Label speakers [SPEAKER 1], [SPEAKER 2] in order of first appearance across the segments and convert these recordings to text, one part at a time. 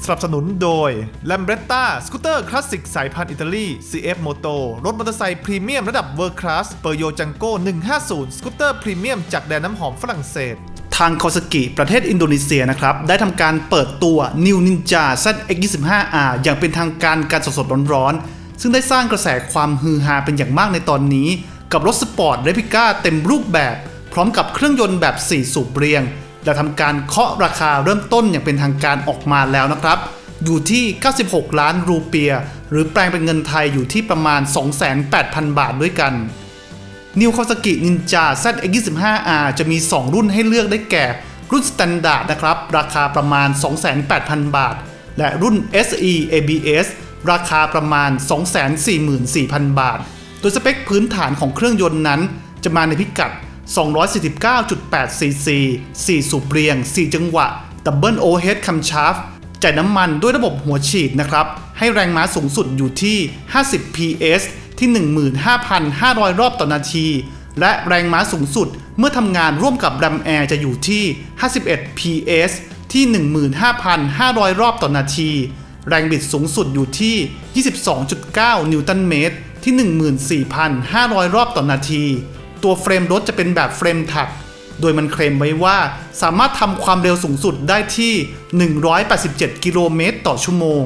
[SPEAKER 1] สนับสนุนโดย Lambretta สกูตเตอร์คลาสสิกสายพันธุ์อิตาลี CF Moto รถมอเตอร์ไซค์พรีเมียมระดับ World Class Peugeot Django 150 สกูตเตอร์พรีเมียมจากแดนน้ำหอมฝรั่งเศส
[SPEAKER 2] ทางคาวาซากิประเทศอินโดนีเซียนะครับได้ทำการเปิดตัว New Ninja ZX25R อย่างเป็นทางการสดๆร้อนๆซึ่งได้สร้างกระแสความฮือฮาเป็นอย่างมากในตอนนี้กับรถสปอร์ตเรปลิก้าเต็มรูปแบบพร้อมกับเครื่องยนต์แบบ4สูบเรียงและทำการเคาะราคาเริ่มต้นอย่างเป็นทางการออกมาแล้วนะครับอยู่ที่96ล้านรูเปียหรือแปลงเป็นเงินไทยอยู่ที่ประมาณ 28,000 บาทด้วยกัน New Kawasaki Ninja ZX25R จะมี2รุ่นให้เลือกได้แก่รุ่น Standard นะครับราคาประมาณ 28,000 บาทและรุ่น SE ABS ราคาประมาณ 244,000 บาทโดยสเปคพื้นฐานของเครื่องยนต์นั้นจะมาในพิกัด249.8 ซีซี 4 สูบเรียง 4 จังหวะ Double Overhead Camshaft จ่ายน้ำมันด้วยระบบหัวฉีดนะครับให้แรงม้าสูงสุดอยู่ที่50 PS ที่ 15,500 รอบต่อนาทีและแรงม้าสูงสุดเมื่อทำงานร่วมกับ Ram Air จะอยู่ที่51 PS ที่ 15,500 รอบต่อนาทีแรงบิดสูงสุดอยู่ที่ 22.9 นิวตันเมตรที่ 14,500 รอบต่อนาทีตัวเฟรมรถจะเป็นแบบเฟรมถักโดยมันเคลมไว้ว่าสามารถทำความเร็วสูงสุดได้ที่187กิโลเมตรต่อชั่วโมง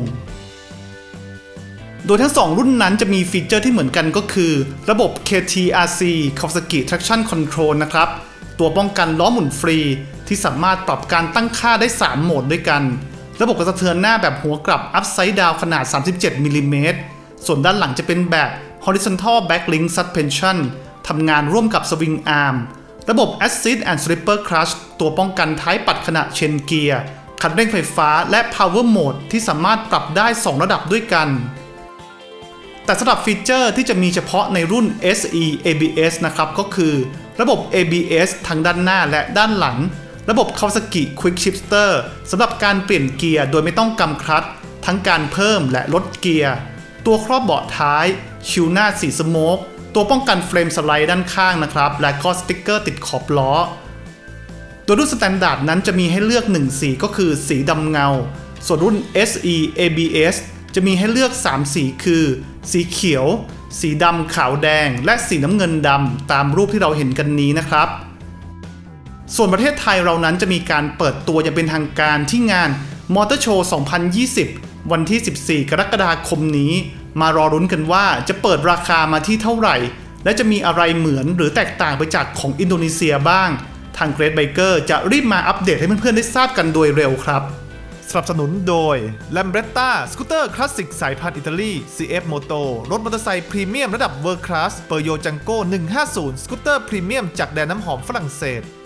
[SPEAKER 2] โดยทั้ง2รุ่นนั้นจะมีฟีเจอร์ที่เหมือนกันก็คือระบบ KTRC Kawasaki Traction Control นะครับตัวป้องกันล้อหมุนฟรีที่สามารถปรับการตั้งค่าได้3โหมดด้วยกันระบบกระสะเทือนหน้าแบบหัวกลับ Upside Down ขนาด37มิลลิเมตรส่วนด้านหลังจะเป็นแบบ Horizontal Backlink Suspension ทำงานร่วมกับ Swing Arm ระบบ Assist and Slipper Clutch ตัวป้องกันท้ายปัดขณะเชนเกียร์คันเร่งไฟฟ้าและ Power Mode ที่สามารถปรับได้2ระดับด้วยกันแต่สำหรับฟีเจอร์ที่จะมีเฉพาะในรุ่น SE ABS นะครับก็คือระบบ ABS ทั้งด้านหน้าและด้านหลังระบบ Kawasaki Quick Shifter สำหรับการเปลี่ยนเกียร์โดยไม่ต้องกำคลัตช์ทั้งการเพิ่มและลดเกียร์ตัวครอบเบาะท้ายชิลหน้าสีสโมกตัวป้องกันเฟรมสไลด์ด้านข้างนะครับและก็สติ๊กเกอร์ติดขอบล้อตัวรุ่นสแตนดาร์ดนั้นจะมีให้เลือก1สีก็คือสีดำเงาส่วนรุ่น SE ABS จะมีให้เลือก3สีคือสีเขียวสีดำขาวแดงและสีน้ำเงินดำตามรูปที่เราเห็นกันนี้นะครับส่วนประเทศไทยเรานั้นจะมีการเปิดตัวอย่างเป็นทางการที่งานมอเตอร์โชว์ 2020 วันที่ 14 กรกฎาคมนี้มารอรุ้นกันว่าจะเปิดราคามาที่เท่าไหร่และจะมีอะไรเหมือนหรือแตกต่างไปจากของอินโดนีเซียบ้างทาง Great Biker จะรีบมาอัปเดตให้เพื่อนๆได้ทราบกันโดยเร็วครับ
[SPEAKER 1] สนับสนุนโดย Lambretta สกูตเตอร์คลาสสิกสายพันธุ์อิตาลี CF Moto รถมอเตอร์ไซค์พรีเมียมระดับ World Class Peugeot Django 150 สกูตเตอร์พรีเมียมจากแดนน้ำหอมฝรั่งเศส